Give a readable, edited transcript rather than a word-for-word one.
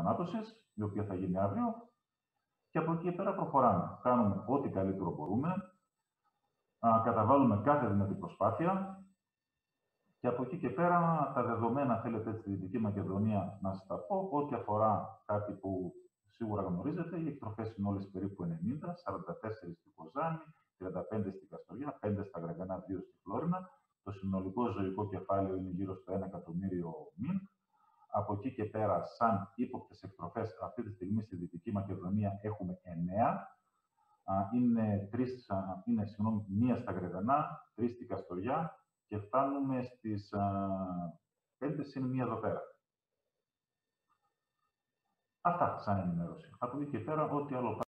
θανάτωσης, η οποία θα γίνει αύριο. Και από εκεί και πέρα προχωράμε. Κάνουμε ό,τι καλύτερο μπορούμε. Καταβάλουμε κάθε δυνατή προσπάθεια. Και από εκεί και πέρα, τα δεδομένα, θέλετε, στη Δυτική Μακεδονία, να σας τα πω, ό,τι αφορά κάτι που σίγουρα γνωρίζετε, οι εκτροφές είναι όλες περίπου 90, 44 στη Κοζάνη, 35 στη Καστοριά, 5 στα Γραγανά, 2 στη Φλόρινα. Το συνολικό ζωικό κεφάλαιο είναι γύρω στο 1 εκατομμύριο μυν. Από εκεί και πέρα, σαν ύποπτες εκτροφές, αυτή τη στιγμή στη Δυτική Μακεδονία έχουμε 9. Είναι μία στα Γραγανά, 3 στη Καστοριά και φτάνουμε στις 5 συν μία εδώ πέρα. Αυτά σαν ενημέρωση. Από εκεί και πέρα, ό,τι άλλο